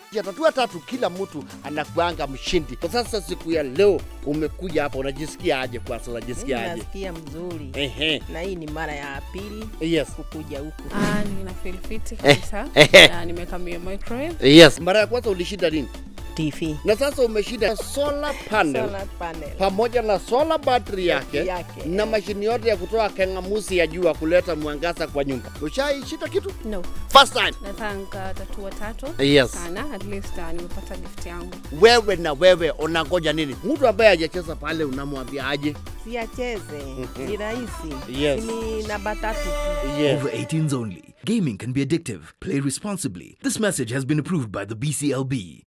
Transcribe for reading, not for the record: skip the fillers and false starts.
Ya Tatua3 kila mtu anakuanga mshindi. Kwa sasa siku ya leo umekuja hapa, unajisikia aje kwa sasa? Unajisikia aje? Nasikia mzuri. Na hii ni mara ya pili kukuja huku. Nina feel fit kabisa. Na nimekamia microwave. Yes. Mara ya kwanza ulishinda nini? TV. Na sasa umeshinda solar panel. Pamoja na solar battery yake. Na mashini yote ya kutoa kangamusi ya jua kuleta mwangaza kwa nyumba. Ushaishinda kitu? No. First time. Na thank Tatua3 sana, at least nimepata gift yangu. Wewe unangoja nini? Mtu ambaye hajacheza pale unamwambia aje? Siacheze. Ni rahisi. Ni namba 3 tu. Over 18s only. Gaming can be addictive. Play responsibly. This message has been approved by the BCLB.